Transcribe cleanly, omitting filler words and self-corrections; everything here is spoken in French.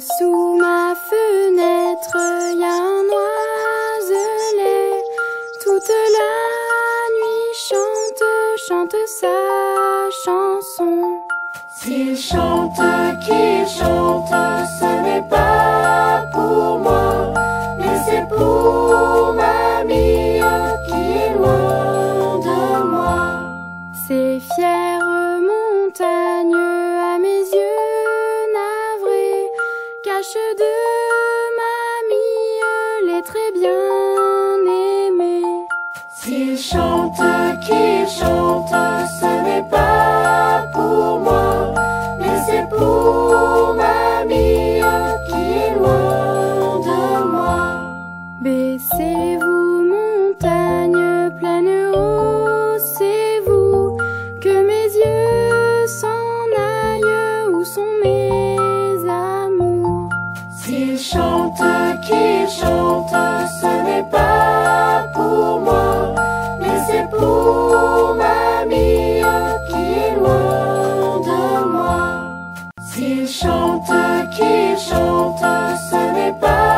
sous ma fenêtre, y a un oiselet. Toute la nuit chante sa chanson. S'il chante, qu'il chante, ce n'est pas pour moi, mais c'est pour mamie qui est loin de moi. Ces fières montagnes à mes yeux navrés cachent de mamie les très bien aimés. S'il chante, qu'il chante, ce n'est pas pour moi, mais c'est pour mamie qui est loin de moi. Baissez-vous, montagnes pleines, haussez-vous, que mes yeux s'en aillent, où sont mes amours? S'il chante, qu'il chante, ce n'est pas pour moi, mais c'est pour mamie qui est loin de moi. S'il chante, qu'il chante, ce n'est pas